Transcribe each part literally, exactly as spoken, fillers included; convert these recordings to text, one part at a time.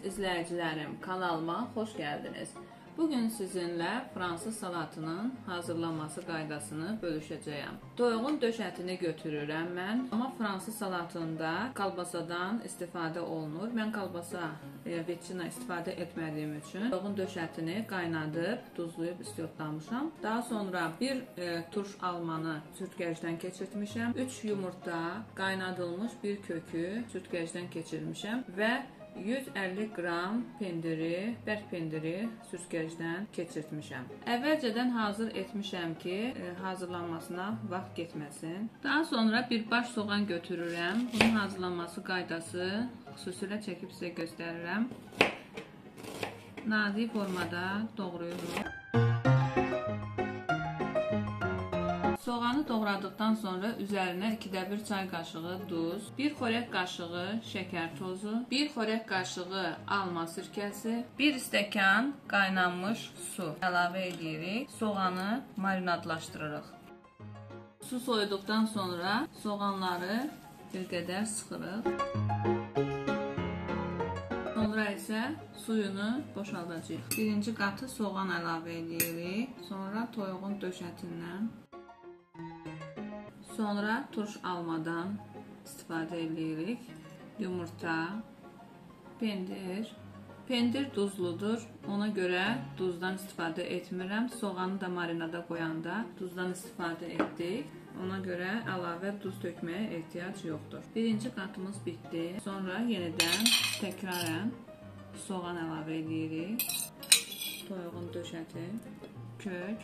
izləyicilərim, kanalıma xoş gəldiniz. Bugün sizinlə fransız salatının hazırlanması qaydasını bölüşəcəyəm. Toyuğun döşətini götürürəm mən, amma fransız salatında kalbasadan istifadə olunur. Mən kalbasa və veçina istifadə etmədiyim üçün toyuğun döşətini qaynadıb, duzlayıb istiyotlamışam. Daha sonra bir e, turş almanı sürtkəcdən keçirtmişəm. üç yumurta, qaynadılmış bir kökü sürtkəcdən keçirmişəm və yüz əlli qram pendiri, bərk pendiri süzgəcdən keçirtmişəm. Əvvəlcədən hazır etmişəm ki, hazırlanmasına vaxt getməsin. Daha sonra bir baş soğan götürürəm. Bunun hazırlanması qaydası xüsusilə çəkib sizə göstərirəm. Nazik formada doğrayıyorum. Soğanı doğradıktan sonra üzərinə ikidə bir çay qaşığı duz, bir xörək qaşığı şəkər tozu, bir xörək qaşığı alma sirkəsi, bir stəkan qaynanmış su əlavə edirik. Soğanı marinadlaşdırırıq. Su soyuduqdan sonra soğanları bir qədər sıxırıq. Sonra isə suyunu boşaldacağıq. Birinci qatı soğan əlavə edirik. Sonra toyuğun döşətindən. Sonra turş almadan istifadə edirik. Yumurta, pendir. Pendir duzludur. Ona görə duzdan istifadə etmirəm. Soğanı da marinada qoyanda duzdan istifadə etdik. Ona görə əlavə duz tökməyə ehtiyac yoxdur. Birinci qatımız bitdi. Sonra yenidən təkrarən soğan əlavə edirik. Toyuğun döşəti, kök,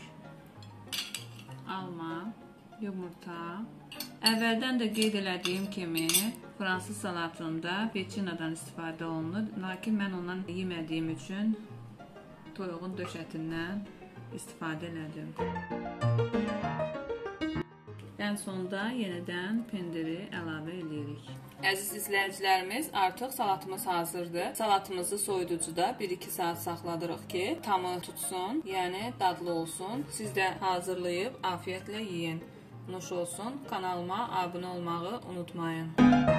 alma, yumurta. Əvvəldən də qeyd elədiyim kimi fransız salatında veçinadan istifadə olunur. Lakin mən ondan yemədiyim üçün toyuğun döşətindən istifadə elədim. Ən sonda yenidən pendiri əlavə edirik. Əziz izləyicilərimiz, artıq salatımız hazırdır. Salatımızı soyuducuda bir iki saat saxladırıq ki, tamı tutsun, yəni dadlı olsun. Siz də hazırlayıb afiyetlə yiyin. Nuş olsun. Kanalıma abunə olmağı unutmayın.